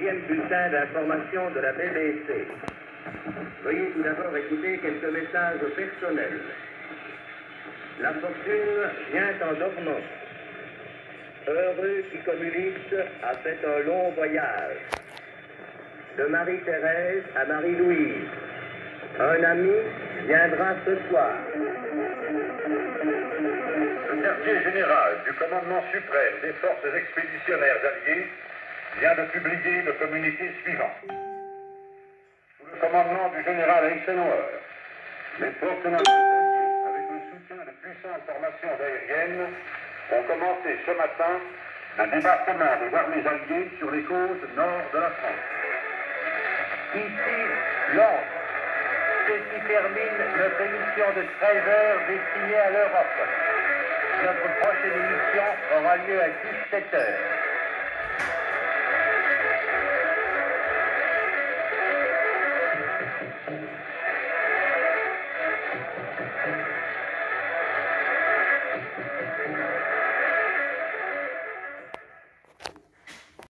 deuxième bulletin d'information de la BBC. Veuillez tout d'abord écouter quelques messages personnels. La fortune vient en dormant. Heureux qui communiste a fait un long voyage. De Marie-Thérèse à Marie-Louise. Un ami viendra ce soir. Le quartier général du commandement suprême des forces expéditionnaires alliées vient de publier le communiqué suivant. Sous le commandement du général Eisenhower, les forces navales alliées, avec le soutien de puissantes formations aériennes, ont commencé ce matin le débarquement des armées alliées sur les côtes nord de la France. Ici, Londres. Ceci termine notre émission de 13 heures destinée à l'Europe. Notre prochaine émission aura lieu à 17 heures.